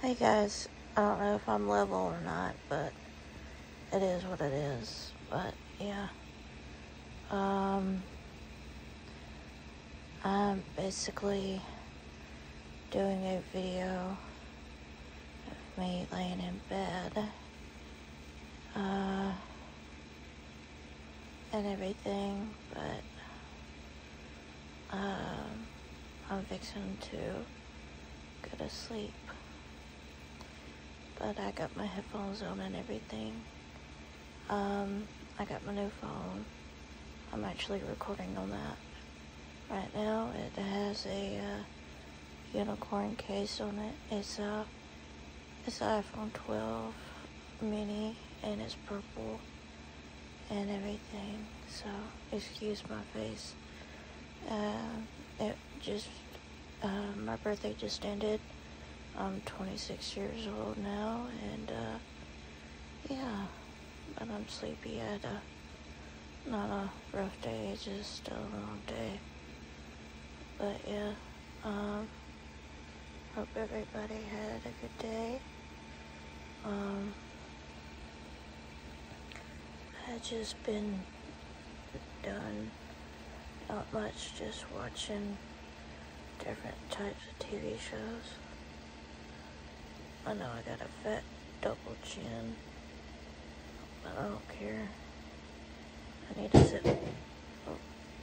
Hey guys, I don't know if I'm level or not, but it is what it is. But yeah, I'm basically doing a video of me laying in bed, and everything, but I'm fixing to go to sleep. But I got my headphones on and everything. I got my new phone. I'm actually recording on that right now. It has a unicorn case on it. It's an iPhone 12 mini, and it's purple and everything. So excuse my face. It just my birthday just ended. I'm 26 years old now, and yeah, but I'm sleepy. I had not a rough day, it's just a long day. But yeah, hope everybody had a good day. I just been done not much, just watching different types of TV shows. I know I got a fat double chin, but I don't care. I need to sit. Oh.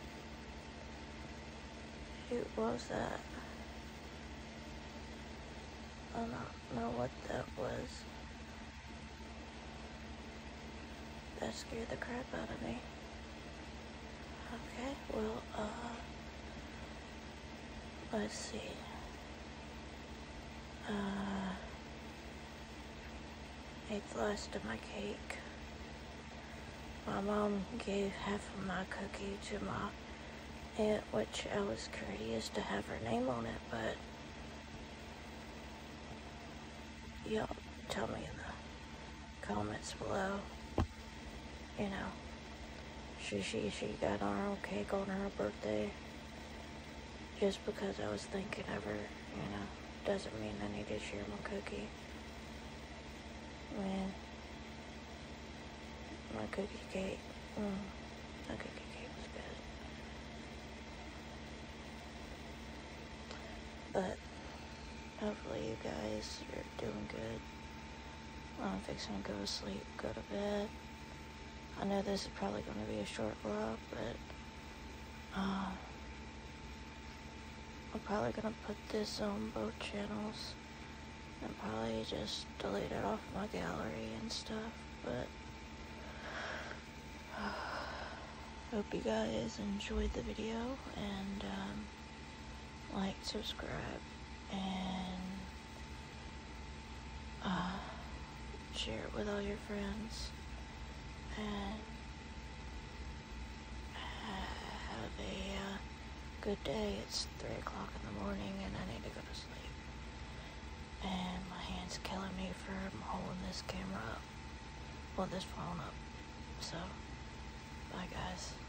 Shoot, what was that? I don't know what that was. That scared the crap out of me. Okay, well, let's see. Ate the last of my cake. My mom gave half of my cookie to my aunt, which I was courteous to have her name on it, but y'all tell me in the comments below, you know, she got on her own cake on her birthday. Just because I was thinking of her, you know, doesn't mean I need to share my cookie. Man, my cookie cake, my cookie cake was good. But hopefully you guys are doing good. I'm fixing to go to sleep, go to bed. I know this is probably going to be a short vlog, but I'm probably going to put this on both channels and probably just delete it off my gallery and stuff. But hope you guys enjoyed the video, and like, subscribe, and share it with all your friends, and have a good day. It's 3 o'clock in the morning and I need to go to sleep, and my hand's killing me from holding this camera up, well, this phone up. So bye guys.